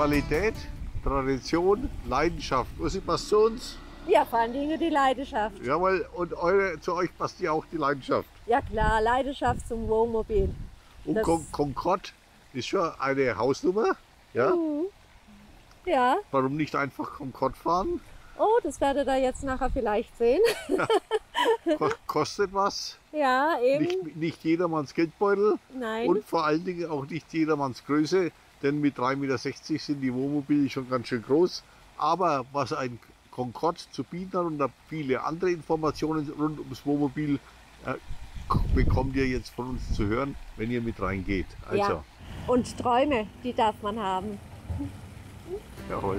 Qualität, Tradition, Leidenschaft. Was passt zu uns? Ja, vor allen Dingen die Leidenschaft. Jawohl, und zu euch passt ja auch die Leidenschaft. Ja klar, Leidenschaft zum Wohnmobil. Und Concorde ist schon eine Hausnummer. Ja? Ja. Warum nicht einfach Concorde fahren? Oh, das werdet ihr jetzt nachher vielleicht sehen. Ja. Kostet was. Ja, eben. Nicht jedermanns Geldbeutel. Nein. Und vor allen Dingen auch nicht jedermanns Größe. Denn mit 3,60 Meter sind die Wohnmobile schon ganz schön groß. Aber was ein Concorde zu bieten hat und da viele andere Informationen rund ums Wohnmobil bekommt ihr jetzt von uns zu hören, wenn ihr mit reingeht. Also. Ja. Und Träume, die darf man haben. Jawohl.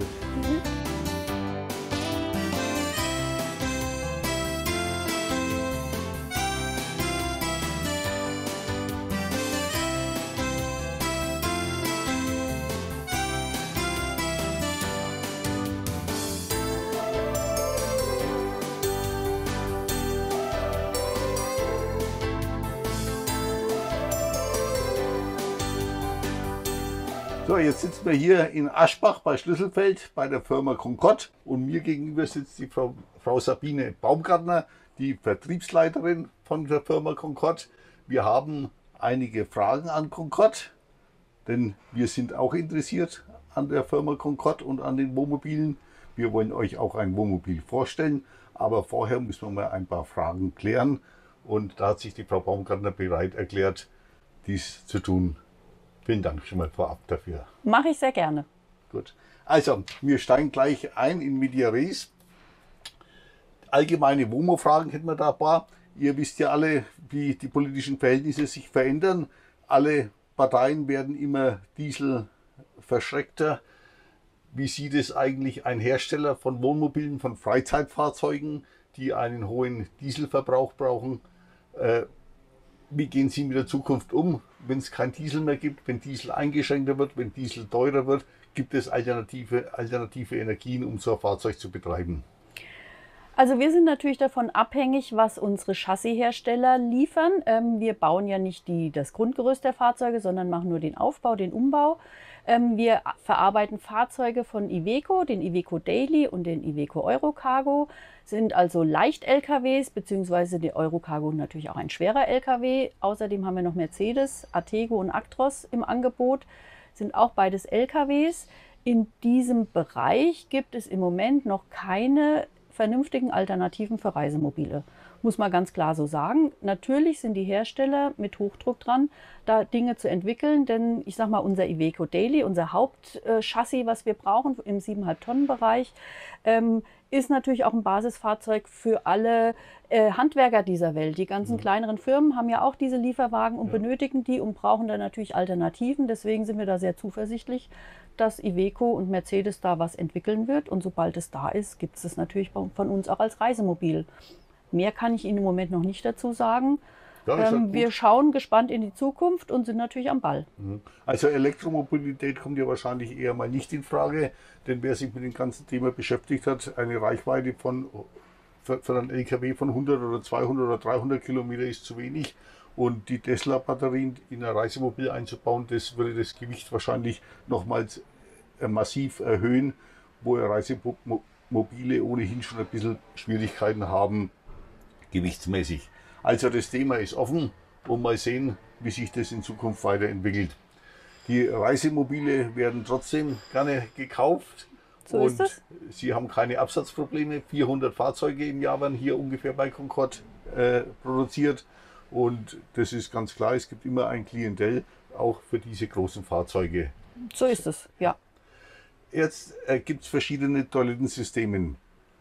So, jetzt sitzen wir hier in Aschbach bei Schlüsselfeld bei der Firma Concorde und mir gegenüber sitzt die Frau Sabine Baumgartner, die Vertriebsleiterin von der Firma Concorde. Wir haben einige Fragen an Concorde, denn wir sind auch interessiert an der Firma Concorde und an den Wohnmobilen. Wir wollen euch auch ein Wohnmobil vorstellen, aber vorher müssen wir mal ein paar Fragen klären und da hat sich die Frau Baumgartner bereit erklärt, dies zu tun. Vielen Dank schon mal vorab dafür. Mache ich sehr gerne. Gut. Also, wir steigen gleich ein in Media Res. Allgemeine WOMO-Fragen hätten wir da ein paar. Ihr wisst ja alle, wie die politischen Verhältnisse sich verändern. Alle Parteien werden immer dieselverschreckter. Wie sieht es eigentlich ein Hersteller von Wohnmobilen, von Freizeitfahrzeugen, die einen hohen Dieselverbrauch brauchen? Wie gehen Sie mit der Zukunft um, wenn es kein Diesel mehr gibt, wenn Diesel eingeschränkter wird, wenn Diesel teurer wird? Gibt es alternative Energien, um so ein Fahrzeug zu betreiben? Also wir sind natürlich davon abhängig, was unsere Chassishersteller liefern. Wir bauen ja nicht das Grundgerüst der Fahrzeuge, sondern machen nur den Aufbau, den Umbau. Wir verarbeiten Fahrzeuge von Iveco, den Iveco Daily und den Iveco Eurocargo, sind also Leicht-LKWs, beziehungsweise der Eurocargo natürlich auch ein schwerer LKW. Außerdem haben wir noch Mercedes, Artego und Actros im Angebot, sind auch beides LKWs. In diesem Bereich gibt es im Moment noch keine vernünftigen Alternativen für Reisemobile. Muss man ganz klar so sagen. Natürlich sind die Hersteller mit Hochdruck dran, da Dinge zu entwickeln, denn ich sag mal, unser Iveco Daily, unser Hauptchassis, was wir brauchen im 7,5 Tonnen Bereich, ist natürlich auch ein Basisfahrzeug für alle Handwerker dieser Welt. Die ganzen kleineren Firmen haben ja auch diese Lieferwagen und benötigen die und brauchen dann natürlich Alternativen. Deswegen sind wir da sehr zuversichtlich, dass Iveco und Mercedes da was entwickeln wird. Und sobald es da ist, gibt es das natürlich von uns auch als Reisemobil. Mehr kann ich Ihnen im Moment noch nicht dazu sagen. Ja, wir schauen gespannt in die Zukunft und sind natürlich am Ball. Also Elektromobilität kommt ja wahrscheinlich eher mal nicht in Frage, denn wer sich mit dem ganzen Thema beschäftigt hat, eine Reichweite für einen LKW von 100 oder 200 oder 300 Kilometer ist zu wenig. Und die Tesla-Batterien in ein Reisemobil einzubauen, das würde das Gewicht wahrscheinlich nochmals massiv erhöhen, wo Reisemobile ohnehin schon ein bisschen Schwierigkeiten haben, gewichtsmäßig. Also das Thema ist offen und mal sehen, wie sich das in Zukunft weiterentwickelt. Die Reisemobile werden trotzdem gerne gekauft. So ist es. Sie haben keine Absatzprobleme. 400 Fahrzeuge im Jahr werden hier ungefähr bei Concorde produziert. Und das ist ganz klar, es gibt immer ein Klientel, auch für diese großen Fahrzeuge. So ist es, ja. Jetzt gibt es verschiedene Toilettensysteme.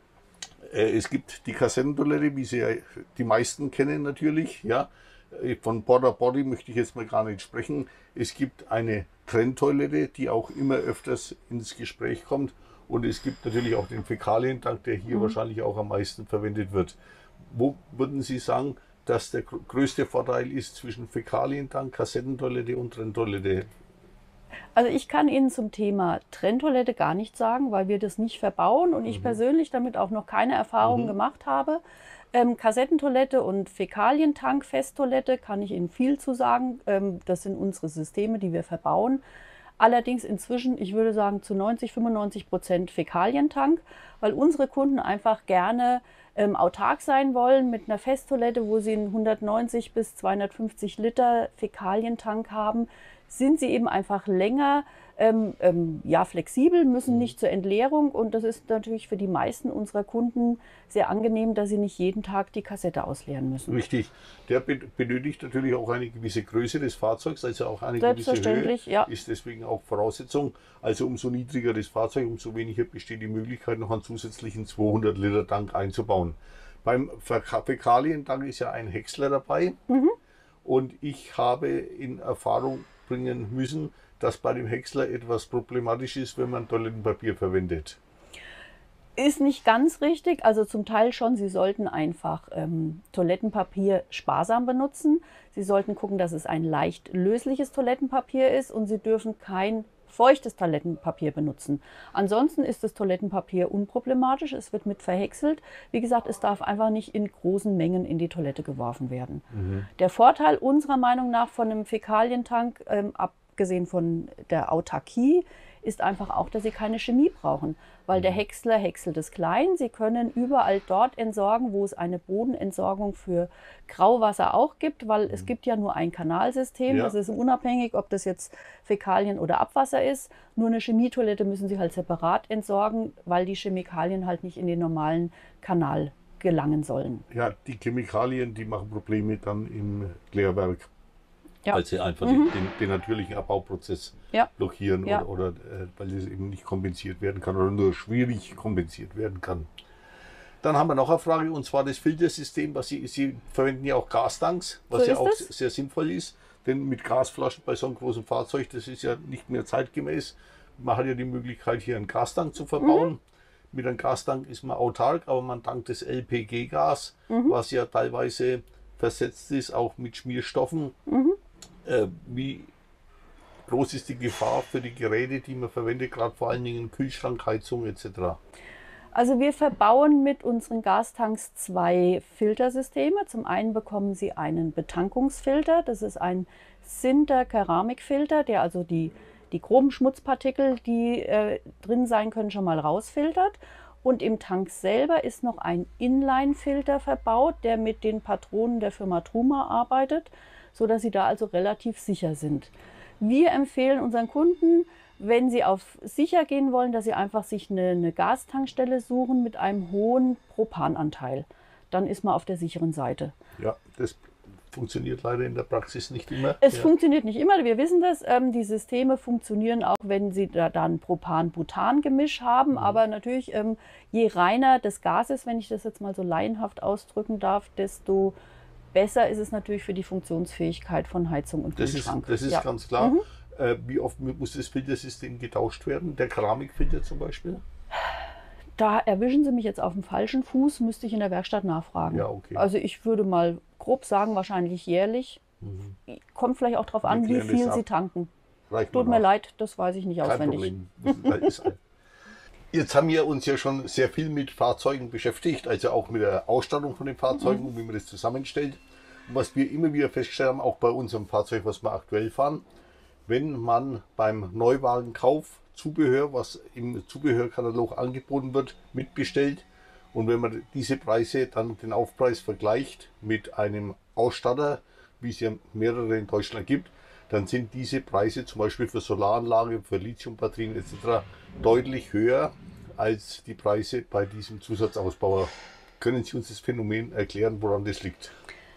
Es gibt die Kassettentoilette, wie sie ja die meisten kennen natürlich. Ja. Von Porta Potty möchte ich jetzt mal gar nicht sprechen. Es gibt eine Trenntoilette, die auch immer öfters ins Gespräch kommt. Und es gibt natürlich auch den Fäkalientank, der hier wahrscheinlich auch am meisten verwendet wird. Wo würden Sie sagen, dass der größte Vorteil ist zwischen Fäkalientank, Kassettentoilette und Trenntoilette? Also ich kann Ihnen zum Thema Trenntoilette gar nichts sagen, weil wir das nicht verbauen und ich persönlich damit auch noch keine Erfahrungen gemacht habe. Kassettentoilette und Fäkalientank, Festtoilette kann ich Ihnen viel zu sagen. Das sind unsere Systeme, die wir verbauen. Allerdings inzwischen, ich würde sagen, zu 90-95% Fäkalientank, weil unsere Kunden einfach gerne autark sein wollen mit einer Festtoilette, wo sie einen 190 bis 250 Liter Fäkalientank haben, sind sie eben einfach länger ja, flexibel, müssen nicht zur Entleerung und das ist natürlich für die meisten unserer Kunden sehr angenehm, dass sie nicht jeden Tag die Kassette ausleeren müssen. Richtig. Der benötigt natürlich auch eine gewisse Größe des Fahrzeugs, also auch eine gewisse Höhe. Selbstverständlich, ja. Ist deswegen auch Voraussetzung. Also umso niedriger das Fahrzeug, umso weniger besteht die Möglichkeit, noch einen zusätzlichen 200 Liter Tank einzubauen. Beim Fäkalientank ist ja ein Häcksler dabei und ich habe in Erfahrung bringen müssen, dass bei dem Häcksler etwas problematisch ist, wenn man Toilettenpapier verwendet. Ist nicht ganz richtig, also zum Teil schon. Sie sollten einfach Toilettenpapier sparsam benutzen. Sie sollten gucken, dass es ein leicht lösliches Toilettenpapier ist und Sie dürfen kein feuchtes Toilettenpapier benutzen. Ansonsten ist das Toilettenpapier unproblematisch, es wird mit verhäckselt. Wie gesagt, es darf einfach nicht in großen Mengen in die Toilette geworfen werden. Der Vorteil unserer Meinung nach von einem Fäkalientank, abgesehen von der Autarkie, ist einfach auch, dass Sie keine Chemie brauchen, weil der Häcksler häckselt es klein. Sie können überall dort entsorgen, wo es eine Bodenentsorgung für Grauwasser auch gibt, weil es gibt ja nur ein Kanalsystem. Ja. Das ist unabhängig, ob das jetzt Fäkalien oder Abwasser ist. Nur eine Chemietoilette müssen Sie halt separat entsorgen, weil die Chemikalien halt nicht in den normalen Kanal gelangen sollen. Ja, die Chemikalien, die machen Probleme dann im Klärwerk. Ja. Weil sie einfach den natürlichen Abbauprozess Ja. blockieren Ja. oder weil es eben nicht kompensiert werden kann oder nur schwierig kompensiert werden kann. Dann haben wir noch eine Frage und zwar das Filtersystem, was Sie verwenden ja auch Gastanks, was So ja ist auch es. sehr sinnvoll ist, denn mit Gasflaschen bei so einem großen Fahrzeug, das ist ja nicht mehr zeitgemäß. Man hat ja die Möglichkeit hier einen Gastank zu verbauen. Mit einem Gastank ist man autark, aber man tankt das LPG-Gas, was ja teilweise versetzt ist, auch mit Schmierstoffen. Wie groß ist die Gefahr für die Geräte, die man verwendet, gerade vor allen Dingen Kühlschrank, Heizung etc.? Also wir verbauen mit unseren Gastanks 2 Filtersysteme. Zum einen bekommen Sie einen Betankungsfilter. Das ist ein Sinter-Keramikfilter, der also die groben Schmutzpartikel, die drin sein können, schon mal rausfiltert. Und im Tank selber ist noch ein Inline-Filter verbaut, der mit den Patronen der Firma Truma arbeitet, sodass Sie da also relativ sicher sind. Wir empfehlen unseren Kunden, wenn sie auf sicher gehen wollen, dass sie einfach sich eine Gastankstelle suchen mit einem hohen Propananteil. Dann ist man auf der sicheren Seite. Ja, das funktioniert leider in der Praxis nicht immer. Es funktioniert nicht immer, wir wissen das. Die Systeme funktionieren auch, wenn Sie da ein Propan-Butan-Gemisch haben. Aber natürlich, je reiner das Gas ist, wenn ich das jetzt mal so laienhaft ausdrücken darf, desto besser ist es natürlich für die Funktionsfähigkeit von Heizung und Kühlschrank. Das ist ganz klar. Wie oft muss das Filtersystem getauscht werden? Der Keramikfilter zum Beispiel? Da erwischen Sie mich jetzt auf dem falschen Fuß, müsste ich in der Werkstatt nachfragen. Ja, okay. Also ich würde mal grob sagen, wahrscheinlich jährlich. Kommt vielleicht auch darauf an, wie klären das viel ab. Sie tanken. Reicht Tut mal mir nach. leid, das weiß ich nicht Kein auswendig. Problem. Jetzt haben wir uns ja schon sehr viel mit Fahrzeugen beschäftigt, also auch mit der Ausstattung von den Fahrzeugen und wie man das zusammenstellt. Und was wir immer wieder festgestellt haben, auch bei unserem Fahrzeug, was wir aktuell fahren, wenn man beim Neuwagenkauf Zubehör, was im Zubehörkatalog angeboten wird, mitbestellt und wenn man diese Preise dann den Aufpreis vergleicht mit einem Ausstatter, wie es ja mehrere in Deutschland gibt, dann sind diese Preise zum Beispiel für Solaranlage, für Lithiumbatterien etc. deutlich höher als die Preise bei diesem Zusatzausbauer. Können Sie uns das Phänomen erklären, woran das liegt?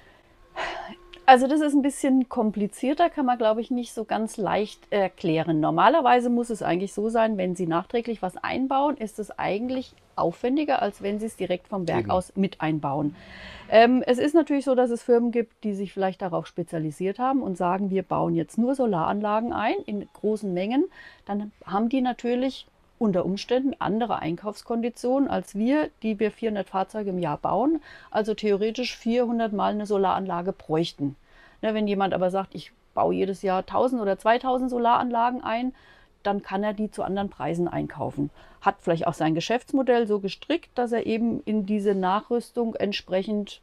Also das ist ein bisschen komplizierter, kann man glaube ich nicht so ganz leicht erklären. Normalerweise muss es eigentlich so sein, wenn Sie nachträglich was einbauen, ist es eigentlich aufwendiger, als wenn Sie es direkt vom Werk aus mit einbauen. Es ist natürlich so, dass es Firmen gibt, die sich vielleicht darauf spezialisiert haben und sagen, wir bauen jetzt nur Solaranlagen ein in großen Mengen. Dann haben die natürlich unter Umständen andere Einkaufskonditionen als wir, die wir 400 Fahrzeuge im Jahr bauen, also theoretisch 400 Mal eine Solaranlage bräuchten. Ne, wenn jemand aber sagt, ich baue jedes Jahr 1000 oder 2000 Solaranlagen ein, dann kann er die zu anderen Preisen einkaufen. Hat vielleicht auch sein Geschäftsmodell so gestrickt, dass er eben in diese Nachrüstung entsprechend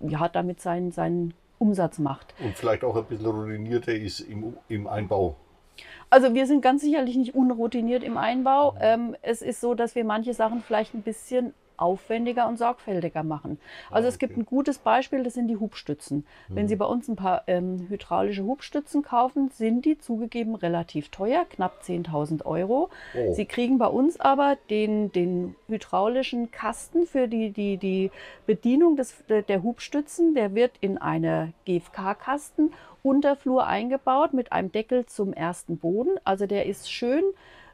damit seinen Umsatz macht. Und vielleicht auch ein bisschen routinierter ist im Einbau. Also wir sind ganz sicherlich nicht unroutiniert im Einbau. Es ist so, dass wir manche Sachen vielleicht ein bisschen aufwendiger und sorgfältiger machen. Also es gibt ein gutes Beispiel, das sind die Hubstützen. Wenn Sie bei uns ein paar hydraulische Hubstützen kaufen, sind die zugegeben relativ teuer, knapp 10.000 Euro. Oh. Sie kriegen bei uns aber den hydraulischen Kasten für die Bedienung der Hubstützen. Der wird in eine GFK-Kasten Unterflur eingebaut mit einem Deckel zum ersten Boden. Also der ist schön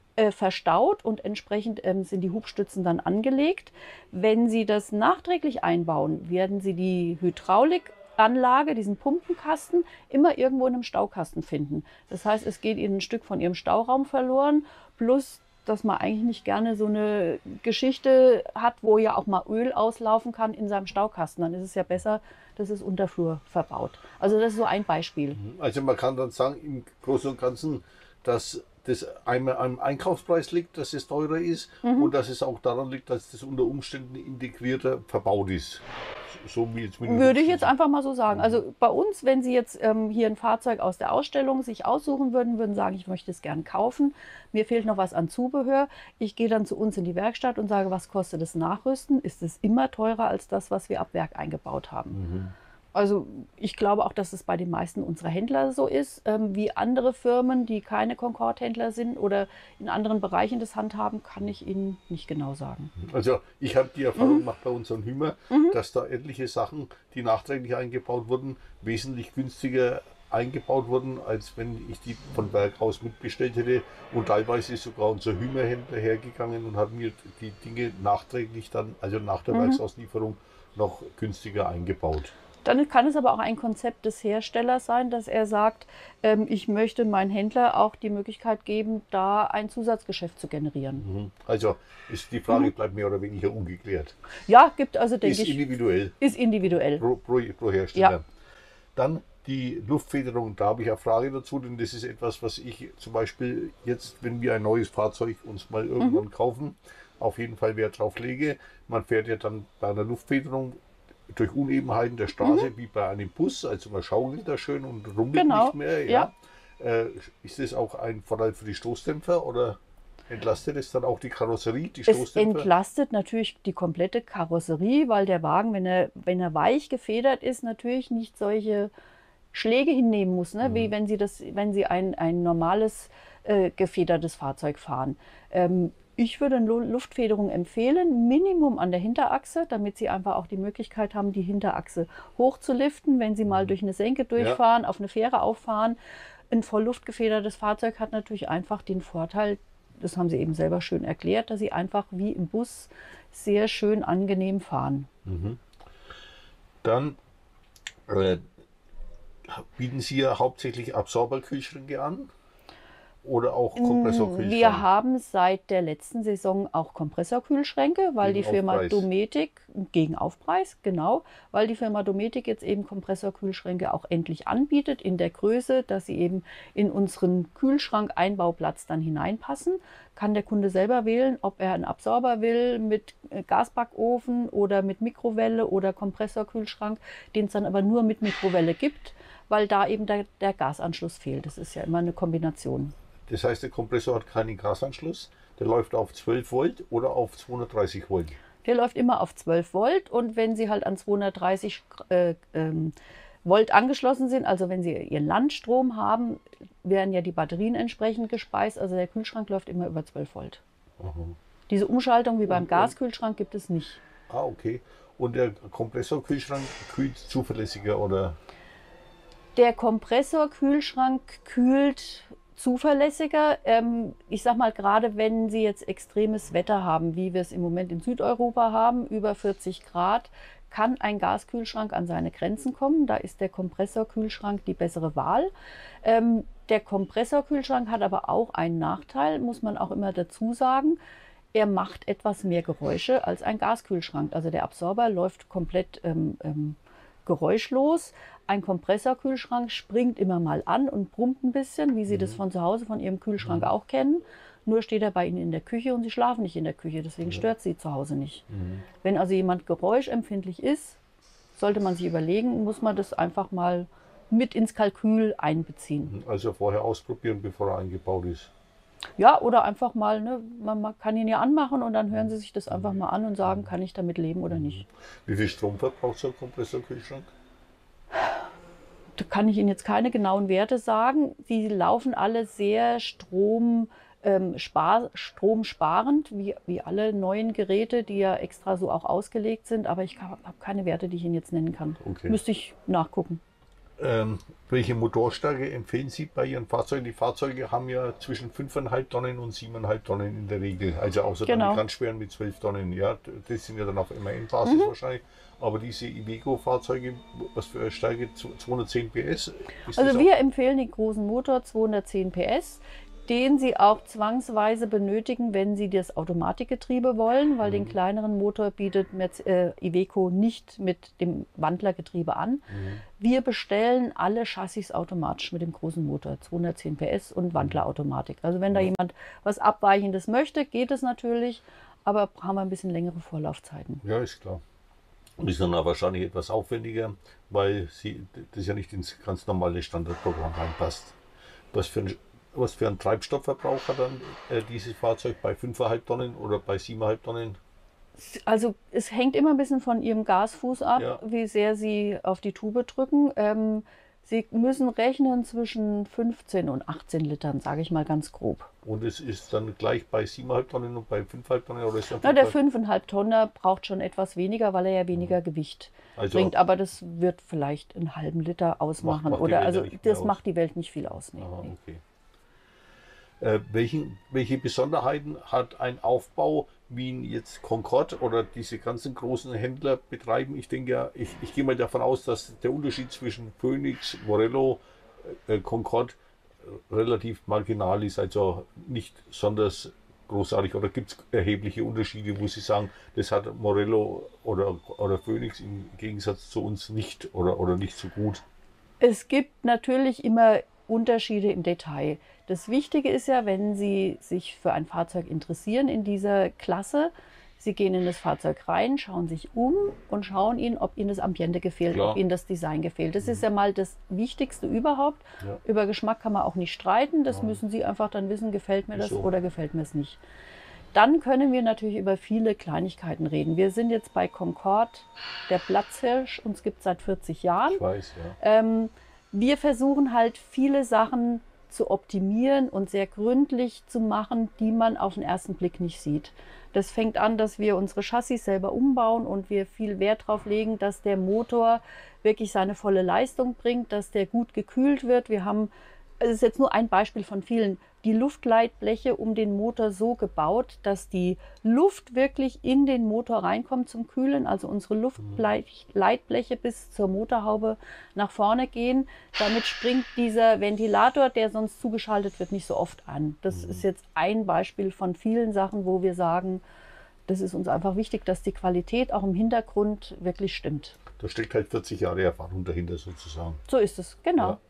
verstaut und entsprechend sind die Hubstützen dann angelegt. Wenn Sie das nachträglich einbauen, werden Sie die Hydraulikanlage, diesen Pumpenkasten, immer irgendwo in einem Staukasten finden. Das heißt, es geht Ihnen ein Stück von Ihrem Stauraum verloren, plus dass man eigentlich nicht gerne so eine Geschichte hat, wo ja auch mal Öl auslaufen kann in seinem Staukasten. Dann ist es ja besser, das ist Unterflur verbaut. Also das ist so ein Beispiel. Also man kann dann sagen, im Großen und Ganzen, dass das einmal am Einkaufspreis liegt, dass es teurer ist und dass es auch daran liegt, dass das unter Umständen integrierter verbaut ist. So wie jetzt mit Würde ich jetzt einfach mal so sagen. Also bei uns, wenn Sie jetzt hier ein Fahrzeug aus der Ausstellung sich aussuchen würden sagen, ich möchte es gern kaufen, mir fehlt noch was an Zubehör. Ich gehe dann zu uns in die Werkstatt und sage, was kostet das Nachrüsten? Ist es immer teurer als das, was wir ab Werk eingebaut haben. Also ich glaube auch, dass es bei den meisten unserer Händler so ist, wie andere Firmen, die keine Concorde-Händler sind oder in anderen Bereichen das handhaben, kann ich Ihnen nicht genau sagen. Also ich habe die Erfahrung gemacht bei unseren Hümer, dass da etliche Sachen, die nachträglich eingebaut wurden, wesentlich günstiger eingebaut wurden, als wenn ich die von Werk aus mitbestellt hätte. Und teilweise ist sogar unser Hümerhändler hergegangen und hat mir die Dinge nachträglich dann, also nach der Werksauslieferung, noch günstiger eingebaut. Dann kann es aber auch ein Konzept des Herstellers sein, dass er sagt, ich möchte meinen Händler auch die Möglichkeit geben, da ein Zusatzgeschäft zu generieren. Also ist die Frage bleibt mehr oder weniger ungeklärt. Ja, gibt also, denke Ist ich, individuell. ist individuell. Pro Hersteller. Ja. Dann die Luftfederung, da habe ich eine Frage dazu, denn das ist etwas, was ich zum Beispiel jetzt, wenn wir ein neues Fahrzeug uns mal irgendwann kaufen, auf jeden Fall Wert drauf lege. Man fährt ja dann bei einer Luftfederung durch Unebenheiten der Straße wie bei einem Bus, also man schaukelt da schön und rumpelt nicht mehr. Ja. Ist das auch ein Vorteil für die Stoßdämpfer oder entlastet es dann auch die Karosserie, die Stoßdämpfer? Es entlastet natürlich die komplette Karosserie, weil der Wagen, wenn er weich gefedert ist, natürlich nicht solche Schläge hinnehmen muss, ne? Wie wenn Sie ein normales gefedertes Fahrzeug fahren. Ich würde eine Luftfederung empfehlen, Minimum an der Hinterachse, damit Sie einfach auch die Möglichkeit haben, die Hinterachse hochzuliften, wenn Sie mal durch eine Senke durchfahren, auf eine Fähre auffahren. Ein voll luftgefedertes Fahrzeug hat natürlich einfach den Vorteil, das haben Sie eben selber schön erklärt, dass Sie einfach wie im Bus sehr schön angenehm fahren. Dann bieten Sie ja hauptsächlich Absorberkühlschränke an? Oder auch Kompressorkühlschränke? Wir haben seit der letzten Saison auch Kompressorkühlschränke, weil Gegen die Firma Aufpreis. Dometic, gegen Aufpreis, genau, weil die Firma Dometic jetzt eben Kompressorkühlschränke auch endlich anbietet in der Größe, dass sie eben in unseren Kühlschrank-Einbauplatz dann hineinpassen. Kann der Kunde selber wählen, ob er einen Absorber will mit Gasbackofen oder mit Mikrowelle oder Kompressorkühlschrank, den es dann aber nur mit Mikrowelle gibt, weil da eben der Gasanschluss fehlt. Das ist ja immer eine Kombination. Das heißt, der Kompressor hat keinen Gasanschluss, der läuft auf 12 Volt oder auf 230 Volt. Der läuft immer auf 12 Volt und wenn Sie halt an 230 Volt angeschlossen sind, also wenn Sie Ihren Landstrom haben, werden ja die Batterien entsprechend gespeist. Also der Kühlschrank läuft immer über 12 Volt. Diese Umschaltung wie beim Gaskühlschrank gibt es nicht. Ah, okay. Und der Kompressorkühlschrank kühlt zuverlässiger oder? Der Kompressorkühlschrank kühlt zuverlässiger. Ich sag mal, gerade wenn Sie jetzt extremes Wetter haben, wie wir es im Moment in Südeuropa haben, über 40 Grad, kann ein Gaskühlschrank an seine Grenzen kommen. Da ist der Kompressorkühlschrank die bessere Wahl. Der Kompressorkühlschrank hat aber auch einen Nachteil, muss man auch immer dazu sagen. Er macht etwas mehr Geräusche als ein Gaskühlschrank. Also der Absorber läuft komplett geräuschlos. Ein Kompressorkühlschrank springt immer mal an und brummt ein bisschen, wie Sie das von zu Hause, von Ihrem Kühlschrank auch kennen. Nur steht er bei Ihnen in der Küche und Sie schlafen nicht in der Küche, deswegen stört Sie zu Hause nicht. Wenn also jemand geräuschempfindlich ist, sollte man sich überlegen, muss man das einfach mal mit ins Kalkül einbeziehen. Also vorher ausprobieren, bevor er eingebaut ist. Ja, oder einfach mal, ne, man kann ihn ja anmachen und dann hören Sie sich das einfach mal an und sagen, kann ich damit leben oder nicht. Wie viel Strom verbraucht so ein Kompressorkühlschrank? Da kann ich Ihnen jetzt keine genauen Werte sagen. Die laufen alle sehr stromsparend, wie alle neuen Geräte, die ja extra so auch ausgelegt sind. Aber ich habe keine Werte, die ich Ihnen jetzt nennen kann. Okay. Müsste ich nachgucken. Welche Motorstärke empfehlen Sie bei Ihren Fahrzeugen? Die Fahrzeuge haben ja zwischen 5,5 Tonnen und 7,5 Tonnen in der Regel. Also außer dann die ganz schweren mit 12 Tonnen. Ja, das sind ja dann auf MAN-Basis wahrscheinlich. Aber diese Iveco-Fahrzeuge, was für eine Stärke? 210 PS? Also wir empfehlen den großen Motor 210 PS, den Sie auch zwangsweise benötigen, wenn Sie das Automatikgetriebe wollen, weil den kleineren Motor bietet Iveco nicht mit dem Wandlergetriebe an. Wir bestellen alle Chassis automatisch mit dem großen Motor, 210 PS und Wandlerautomatik. Also wenn da jemand was Abweichendes möchte, geht es natürlich, aber haben wir ein bisschen längere Vorlaufzeiten. Ja, ist klar. Und ist dann auch wahrscheinlich etwas aufwendiger, weil das ja nicht ins ganz normale Standardprogramm reinpasst. Was für einen Treibstoffverbrauch hat dann dieses Fahrzeug bei 5,5 Tonnen oder bei 7,5 Tonnen? Also es hängt immer ein bisschen von Ihrem Gasfuß ab, Ja. wie sehr Sie auf die Tube drücken. Sie müssen rechnen zwischen 15 und 18 Litern, sage ich mal ganz grob. Und es ist dann gleich bei 7,5 Tonnen und bei 5,5 Tonnen? Oder ist Na, der 5,5 Tonner braucht schon etwas weniger, weil er ja weniger Gewicht bringt. Aber das wird vielleicht einen halben Liter ausmachen. Macht die Welt also ja nicht mehr das aus. macht die Welt nicht viel aus. Nee. Aha, okay. Welche Besonderheiten hat ein Aufbau, wie ihn jetzt Concorde oder diese ganzen großen Händler betreiben? Ich denke ja, ich gehe mal davon aus, dass der Unterschied zwischen Phoenix, Morello, Concorde relativ marginal ist, also nicht besonders großartig. Oder gibt es erhebliche Unterschiede, wo Sie sagen, das hat Morello oder Phoenix im Gegensatz zu uns nicht oder nicht so gut? Es gibt natürlich immer Unterschiede im Detail. Das Wichtige ist ja, wenn Sie sich für ein Fahrzeug interessieren in dieser Klasse, Sie gehen in das Fahrzeug rein, schauen sich um und schauen Ihnen, ob Ihnen das Ambiente gefällt, Klar. ob Ihnen das Design gefällt. Das ist ja mal das Wichtigste überhaupt. Ja. Über Geschmack kann man auch nicht streiten. Das müssen Sie einfach dann wissen, gefällt mir das So. oder gefällt mir es nicht. Dann können wir natürlich über viele Kleinigkeiten reden. Wir sind jetzt bei Concorde, der Platzhirsch, uns gibt es seit 40 Jahren. Ich weiß, ja. Wir versuchen halt viele Sachen zu optimieren und sehr gründlich zu machen, die man auf den ersten Blick nicht sieht. Das fängt an, dass wir unsere Chassis selber umbauen und wir viel Wert darauf legen, dass der Motor wirklich seine volle Leistung bringt, dass der gut gekühlt wird. Wir haben, es ist jetzt nur ein Beispiel von vielen, die Luftleitbleche um den Motor so gebaut, dass die Luft wirklich in den Motor reinkommt zum Kühlen. Also unsere Luftleitbleche bis zur Motorhaube nach vorne gehen. Damit springt dieser Ventilator, der sonst zugeschaltet wird, nicht so oft an. Das ist jetzt ein Beispiel von vielen Sachen, wo wir sagen, das ist uns einfach wichtig, dass die Qualität auch im Hintergrund wirklich stimmt. Da steckt halt 40 Jahre Erfahrung dahinter sozusagen. So ist es, genau. Ja.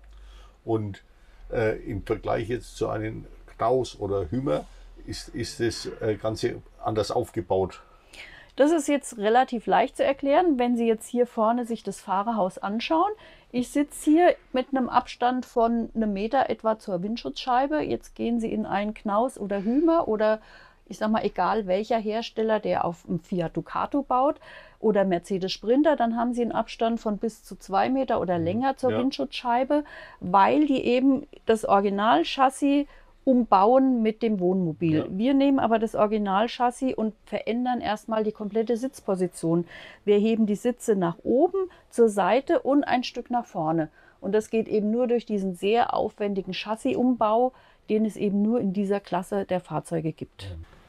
Und im Vergleich jetzt zu einem Knaus oder Hümer ist das Ganze anders aufgebaut. Das ist jetzt relativ leicht zu erklären, wenn Sie jetzt hier vorne sich das Fahrerhaus anschauen. Ich sitze hier mit einem Abstand von einem Meter etwa zur Windschutzscheibe. Jetzt gehen Sie in einen Knaus oder Hümer oder ich sag mal, egal welcher Hersteller, der auf einem Fiat Ducato baut oder Mercedes Sprinter, dann haben Sie einen Abstand von bis zu 2 Meter oder länger zur Windschutzscheibe, weil die eben das Originalchassis umbauen mit dem Wohnmobil. Ja. Wir nehmen aber das Originalchassis und verändern erstmal die komplette Sitzposition. Wir heben die Sitze nach oben, zur Seite und ein Stück nach vorne. Und das geht eben nur durch diesen sehr aufwendigen Chassisumbau, den es eben nur in dieser Klasse der Fahrzeuge gibt.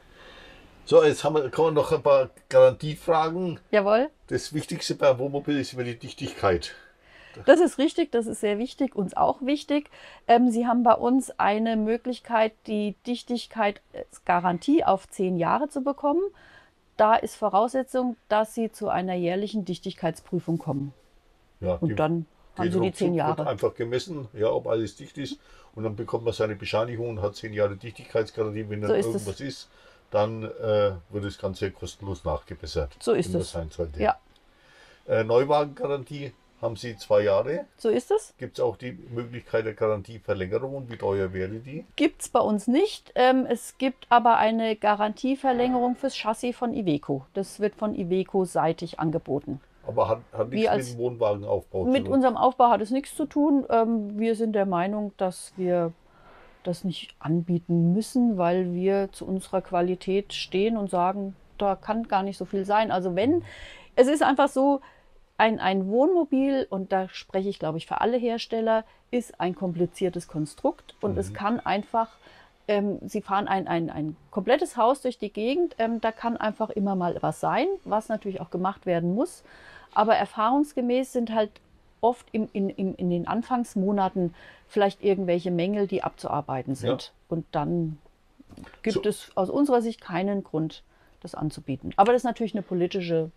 So, jetzt kommen noch ein paar Garantiefragen. Jawohl. Das Wichtigste beim Wohnmobil ist immer die Dichtigkeit. Das ist richtig, das ist sehr wichtig, uns auch wichtig. Sie haben bei uns eine Möglichkeit, die Dichtigkeitsgarantie auf 10 Jahre zu bekommen. Da ist Voraussetzung, dass Sie zu einer jährlichen Dichtigkeitsprüfung kommen. Ja, Und dann haben Sie die 10 Jahre. Wird einfach gemessen, ja, ob alles dicht ist. Und dann bekommt man seine Bescheinigung und hat 10 Jahre Dichtigkeitsgarantie. Wenn dann So ist irgendwas ist, dann wird das Ganze kostenlos nachgebessert. So ist wenn es. sein sollte. Ja. Neuwagengarantie haben Sie 2 Jahre. So ist es. Gibt es auch die Möglichkeit der Garantieverlängerung und wie teuer wäre die? Gibt es bei uns nicht. Es gibt aber eine Garantieverlängerung fürs Chassis von Iveco. Das wird von Iveco seitig angeboten. Aber hat nichts mit dem Wohnwagenaufbau zu tun? Mit unserem Aufbau hat es nichts zu tun. Wir sind der Meinung, dass wir das nicht anbieten müssen, weil wir zu unserer Qualität stehen und sagen, da kann gar nicht so viel sein. Also es ist einfach so, ein Wohnmobil, und da spreche ich, glaube ich, für alle Hersteller, ist ein kompliziertes Konstrukt und es kann einfach, Sie fahren ein komplettes Haus durch die Gegend, da kann einfach immer mal was sein, was natürlich auch gemacht werden muss. Aber erfahrungsgemäß sind halt oft in den Anfangsmonaten vielleicht irgendwelche Mängel, die abzuarbeiten sind. Ja. Und dann gibt es aus unserer Sicht keinen Grund, das anzubieten. Aber das ist natürlich eine politische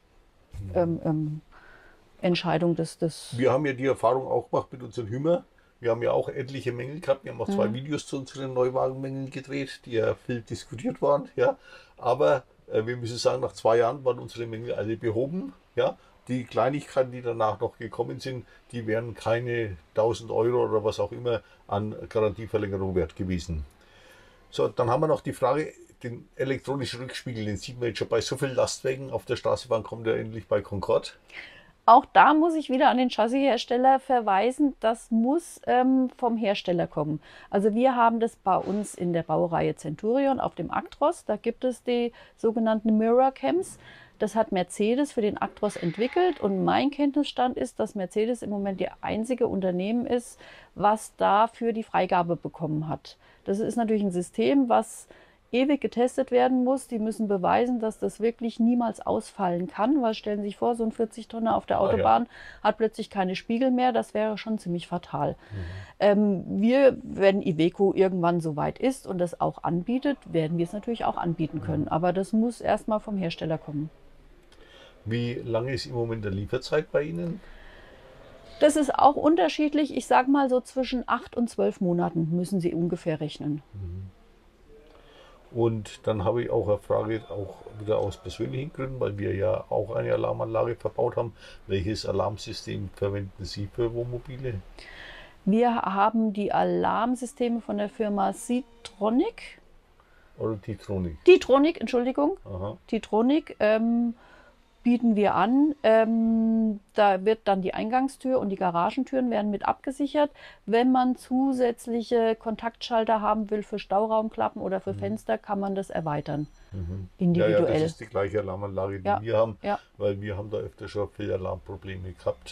Entscheidung des. Wir haben ja die Erfahrung auch gemacht mit unseren Hümmer. Wir haben ja auch etliche Mängel gehabt. Wir haben auch 2 Videos zu unseren Neuwagenmängeln gedreht, die ja viel diskutiert waren. Ja. Aber wir müssen sagen, nach 2 Jahren waren unsere Mängel alle behoben. Ja. Die Kleinigkeiten, die danach noch gekommen sind, die wären keine 1.000 Euro oder was auch immer an Garantieverlängerung wert gewesen. So, dann haben wir noch die Frage, den elektronischen Rückspiegel, den sieht man jetzt schon bei so vielen Lastwagen auf der Straße, wann kommt der endlich bei Concorde? Auch da muss ich wieder an den Chassishersteller verweisen, das muss vom Hersteller kommen. Also wir haben das bei uns in der Baureihe Centurion auf dem Actros, da gibt es die sogenannten Mirror Cams. Das hat Mercedes für den Actros entwickelt und mein Kenntnisstand ist, dass Mercedes im Moment das einzige Unternehmen ist, was dafür die Freigabe bekommen hat. Das ist natürlich ein System, was ewig getestet werden muss. Die müssen beweisen, dass das wirklich niemals ausfallen kann, weil stellen Sie sich vor, so ein 40-Tonner auf der Autobahn hat plötzlich keine Spiegel mehr. Das wäre schon ziemlich fatal. Wenn Iveco irgendwann so weit ist und das auch anbietet, werden wir es natürlich auch anbieten können. Aber das muss erstmal vom Hersteller kommen. Wie lange ist im Moment der Lieferzeit bei Ihnen? Das ist auch unterschiedlich. Ich sage mal so zwischen 8 und 12 Monaten müssen Sie ungefähr rechnen. Und dann habe ich auch eine Frage, auch wieder aus persönlichen Gründen, weil wir ja auch eine Alarmanlage verbaut haben. Welches Alarmsystem verwenden Sie für Wohnmobile? Wir haben die Alarmsysteme von der Firma Seatronic. Oder Titronic? Titronic, Entschuldigung. Aha. Titronic bieten wir an. Da wird dann die Eingangstür und die Garagentüren werden mit abgesichert. Wenn man zusätzliche Kontaktschalter haben will für Stauraumklappen oder für Fenster, kann man das erweitern. Individuell. Ja, das ist die gleiche Alarmanlage, die wir haben, weil wir haben da öfter schon viele Alarmprobleme gehabt,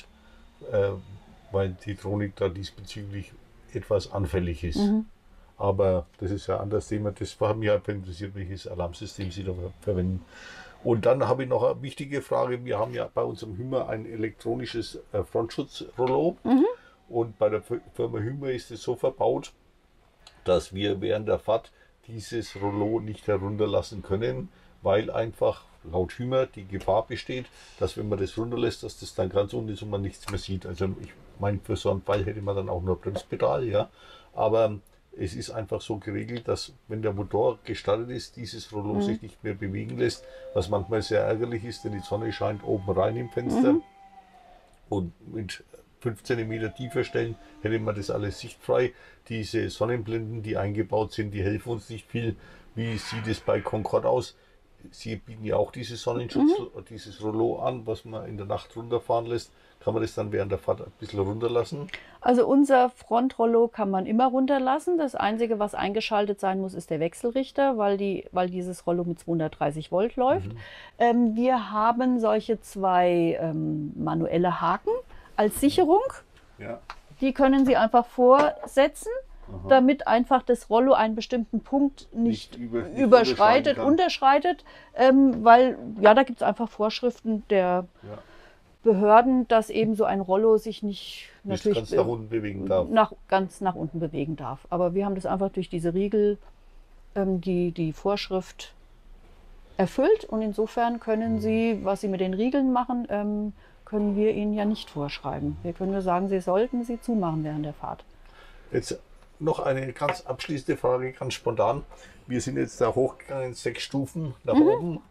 weil Titronic da diesbezüglich etwas anfällig ist. Aber das ist ja ein anderes Thema. Das hat mich einfach interessiert, welches Alarmsystem Sie da verwenden. Und dann habe ich noch eine wichtige Frage. Wir haben ja bei unserem Hümmer ein elektronisches Frontschutzrollo. Und bei der Firma Hümmer ist es so verbaut, dass wir während der Fahrt dieses Rollo nicht herunterlassen können, weil einfach laut Hümmer die Gefahr besteht, dass wenn man das runterlässt, dass das dann ganz unten ist und man nichts mehr sieht. Also ich meine, für so einen Fall hätte man dann auch nur Bremspedal, ja. Aber es ist einfach so geregelt, dass wenn der Motor gestartet ist, dieses Rollo sich nicht mehr bewegen lässt, was manchmal sehr ärgerlich ist, denn die Sonne scheint oben rein im Fenster. Und mit 5 cm tiefer stellen hätte man das alles sichtfrei. Diese Sonnenblenden, die eingebaut sind, die helfen uns nicht viel. Wie sieht es bei Concorde aus? Sie bieten ja auch dieses Sonnenschutz, dieses Rollo an, was man in der Nacht runterfahren lässt. Kann man das dann während der Fahrt ein bisschen runterlassen? Also unser Frontrollo kann man immer runterlassen. Das Einzige, was eingeschaltet sein muss, ist der Wechselrichter, weil dieses Rollo mit 230 Volt läuft. Wir haben solche 2 manuelle Haken als Sicherung. Ja. Die können Sie einfach vorsetzen, damit einfach das Rollo einen bestimmten Punkt nicht überschreitet, unterschreitet, weil ja, da gibt es einfach Vorschriften der Behörden, dass eben so ein Rollo sich nicht natürlich ganz nach unten bewegen darf. Ganz nach unten bewegen darf. Aber wir haben das einfach durch diese Riegel, die Vorschrift erfüllt und insofern können Sie, was Sie mit den Riegeln machen, können wir Ihnen ja nicht vorschreiben. Wir können nur sagen, Sie sollten sie zumachen während der Fahrt. Jetzt noch eine ganz abschließende Frage, ganz spontan. Wir sind jetzt da hochgegangen, 6 Stufen nach oben.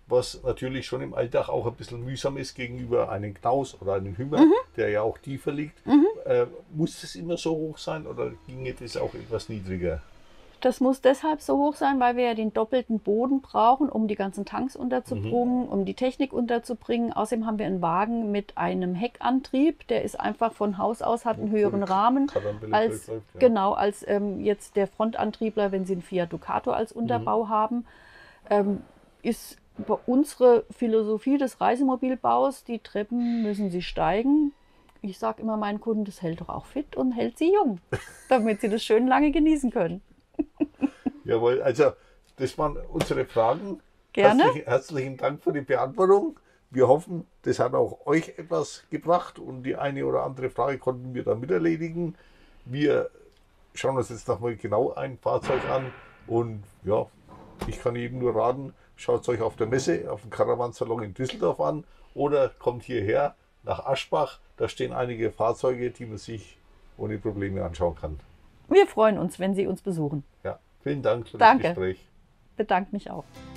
was natürlich schon im Alltag auch ein bisschen mühsam ist gegenüber einem Knaus oder einem Hümmer, der ja auch tiefer liegt. Muss das immer so hoch sein oder ginge das auch etwas niedriger? Das muss deshalb so hoch sein, weil wir ja den doppelten Boden brauchen, um die ganzen Tanks unterzubringen, um die Technik unterzubringen. Außerdem haben wir einen Wagen mit einem Heckantrieb. Der ist einfach von Haus aus, hat einen höheren Rahmen als, genau, als jetzt der Frontantriebler, wenn Sie einen Fiat Ducato als Unterbau haben. Ist unsere Philosophie des Reisemobilbaus, die Treppen müssen Sie steigen. Ich sage immer meinen Kunden, das hält doch auch fit und hält sie jung, damit sie das schön lange genießen können. Jawohl, also das waren unsere Fragen. Gerne. Herzlichen Dank für die Beantwortung. Wir hoffen, das hat auch euch etwas gebracht und die eine oder andere Frage konnten wir dann mit erledigen. Wir schauen uns jetzt nochmal genau ein Fahrzeug an und ja, ich kann jedem nur raten, schaut es euch auf der Messe, auf dem Caravansalon in Düsseldorf an oder kommt hierher nach Aschbach. Da stehen einige Fahrzeuge, die man sich ohne Probleme anschauen kann. Wir freuen uns, wenn Sie uns besuchen. Ja, vielen Dank für das Gespräch. Bedanke mich auch.